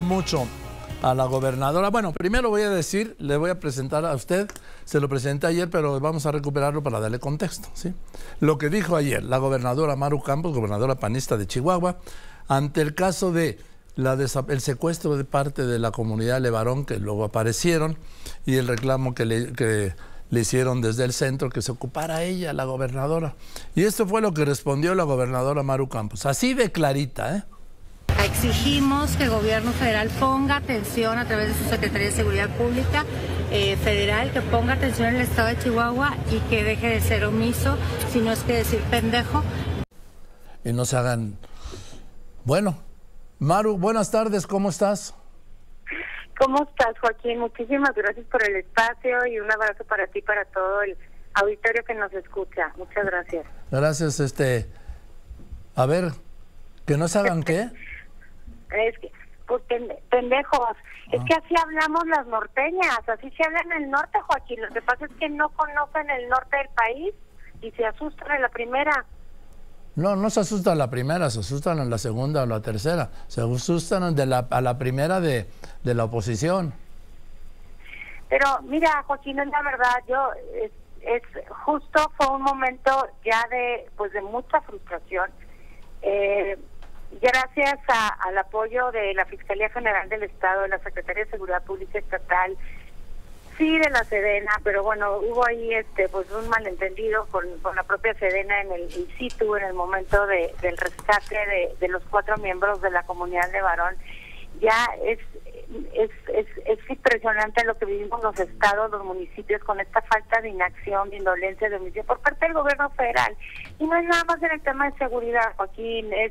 Mucho a la gobernadora. Bueno, primero voy a decir, le voy a presentar a usted, se lo presenté ayer, pero vamos a recuperarlo para darle contexto, ¿sí? Lo que dijo ayer la gobernadora Maru Campos, gobernadora panista de Chihuahua, ante el caso de el secuestro de parte de la comunidad Levarón, que luego aparecieron, y el reclamo que le hicieron desde el centro, que se ocupara ella, la gobernadora. Y esto fue lo que respondió la gobernadora Maru Campos, así de clarita, ¿eh? Exigimos que el gobierno federal ponga atención a través de su Secretaría de Seguridad Pública federal, que ponga atención en el estado de Chihuahua y que deje de ser omiso, si no es que decir pendejo. Y no se hagan... Bueno, Maru, buenas tardes, ¿cómo estás? ¿Cómo estás, Joaquín? Muchísimas gracias por el espacio y un abrazo para ti y para todo el auditorio que nos escucha. Muchas gracias. Gracias, a ver, ¿que no se hagan qué? Es que, pues, pendejos, es que así hablamos las norteñas, así se habla en el norte, Joaquín. Lo que pasa es que no conocen el norte del país y se asustan en la primera. No, no se asustan en la primera, se asustan en la segunda o la tercera. Se asustan a la primera de la oposición. Pero mira, Joaquín, es la verdad, es justo fue un momento ya de mucha frustración. Gracias al apoyo de la Fiscalía General del Estado, de la Secretaría de Seguridad Pública Estatal, sí de la Sedena, pero bueno, hubo ahí un malentendido con la propia Sedena en el in situ, en el momento del rescate de los 4 miembros de la comunidad de Varón. Ya es impresionante lo que vivimos los estados, los municipios, con esta falta de inacción, de indolencia, de omisión por parte del gobierno federal. Y no es nada más en el tema de seguridad, Joaquín, es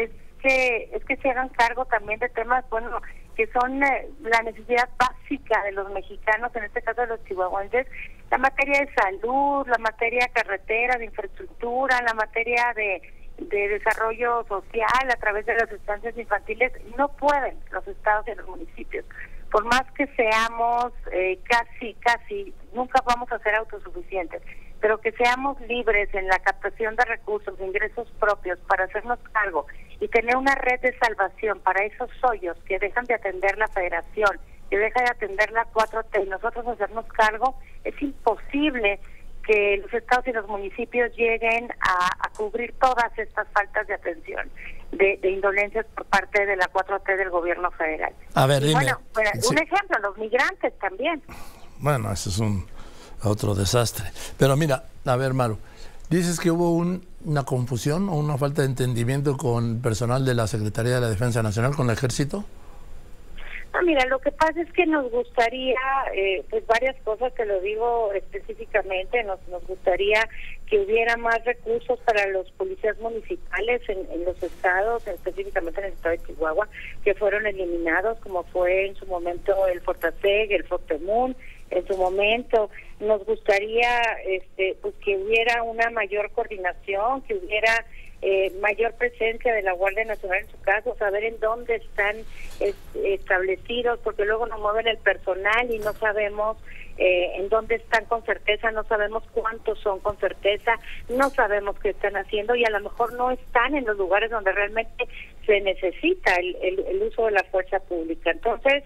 que se hagan cargo también de temas, que son la necesidad básica de los mexicanos, en este caso de los chihuahuenses, la materia de salud, la materia de carretera, de infraestructura, la materia de desarrollo social a través de las estancias infantiles. No pueden los estados y los municipios, por más que seamos casi, nunca vamos a ser autosuficientes, pero que seamos libres en la captación de recursos, de ingresos propios para hacernos cargo y tener una red de salvación para esos hoyos que dejan de atender la federación, que deja de atender la 4T y nosotros hacernos cargo. Es imposible que los estados y los municipios lleguen a cubrir todas estas faltas de atención, de indolencias por parte de la 4T del gobierno federal. A ver, dime. Bueno, un ejemplo, los migrantes también. Bueno, eso es otro desastre. Pero mira, a ver, Maru, dices que hubo una confusión o una falta de entendimiento con personal de la Secretaría de la Defensa Nacional, con el Ejército. No, mira, lo que pasa es que nos gustaría, varias cosas, te lo digo específicamente, nos gustaría que hubiera más recursos para los policías municipales en los estados, específicamente en el estado de Chihuahua, que fueron eliminados, como fue en su momento el Fortaseg, el Fortemún, en su momento. Nos gustaría que hubiera una mayor coordinación, que hubiera mayor presencia de la Guardia Nacional en su caso, saber en dónde están establecidos, porque luego nos mueven el personal y no sabemos en dónde están con certeza, no sabemos cuántos son con certeza, no sabemos qué están haciendo y a lo mejor no están en los lugares donde realmente se necesita el uso de la fuerza pública. Entonces,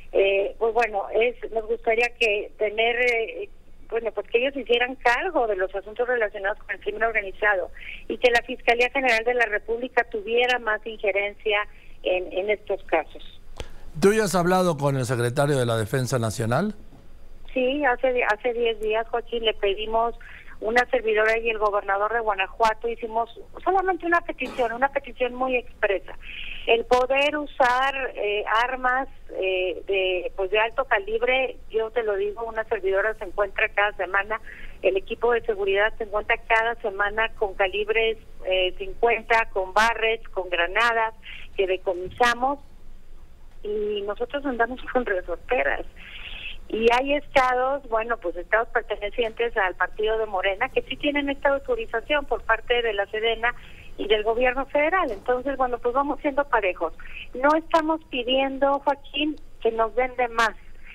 nos gustaría que que ellos hicieran cargo de los asuntos relacionados con el crimen organizado y que la Fiscalía General de la República tuviera más injerencia en estos casos. ¿Tú ya has hablado con el secretario de la Defensa Nacional? Sí, hace 10 días, Joaquín, le pedimos, una servidora y el gobernador de Guanajuato, hicimos solamente una petición muy expresa, el poder usar armas de alto calibre. Yo te lo digo, una servidora se encuentra cada semana, el equipo de seguridad se encuentra cada semana con calibres 50, con barrets, con granadas que decomisamos y nosotros andamos con resorteras. Y hay estados, estados pertenecientes al partido de Morena, que sí tienen esta autorización por parte de la Sedena y del gobierno federal. Entonces, vamos siendo parejos. No estamos pidiendo, Joaquín, que nos den de más.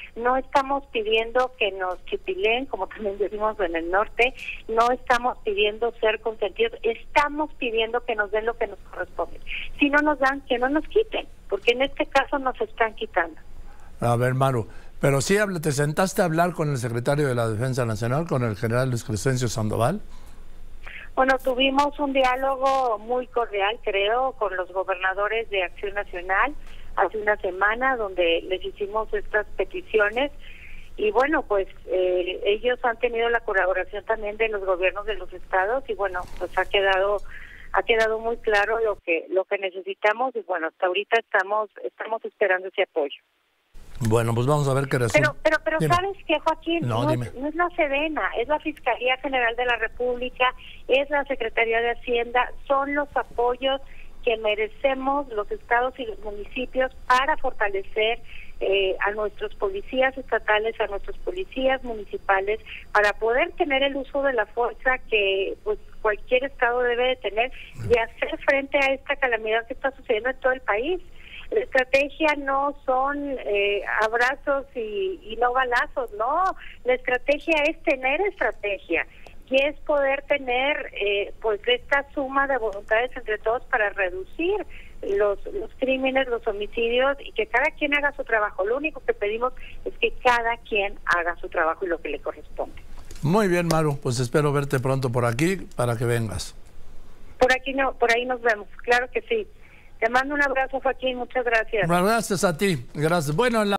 no estamos pidiendo que nos chipilen, como también decimos en el norte, no estamos pidiendo ser consentidos, estamos pidiendo que nos den lo que nos corresponde. Si no nos dan, que no nos quiten, porque en este caso nos están quitando. A ver, Maru, pero sí te sentaste a hablar con el secretario de la Defensa Nacional, con el general Luis Crescencio Sandoval. Bueno, tuvimos un diálogo muy cordial, creo, con los gobernadores de Acción Nacional hace una semana, donde les hicimos estas peticiones y bueno, pues ellos han tenido la colaboración también de los gobiernos de los estados y bueno, pues ha quedado muy claro lo que necesitamos y bueno, hasta ahorita estamos esperando ese apoyo. Bueno, pues vamos a ver qué resulta. Pero ¿sabes qué, Joaquín? No es la Sedena, es la Fiscalía General de la República, es la Secretaría de Hacienda, son los apoyos que merecemos los estados y los municipios para fortalecer a nuestros policías estatales, a nuestros policías municipales, para poder tener el uso de la fuerza que pues cualquier estado debe de tener y hacer frente a esta calamidad que está sucediendo en todo el país. La estrategia no son abrazos y no balazos, no. La estrategia es tener estrategia y es poder tener pues esta suma de voluntades entre todos para reducir los crímenes, los homicidios y que cada quien haga su trabajo. Lo único que pedimos es que cada quien haga su trabajo y lo que le corresponde. Muy bien, Maru, pues espero verte pronto por aquí para que vengas. Por ahí nos vemos, claro que sí. Te mando un abrazo, Joaquín, muchas gracias. Gracias a ti, gracias. Bueno,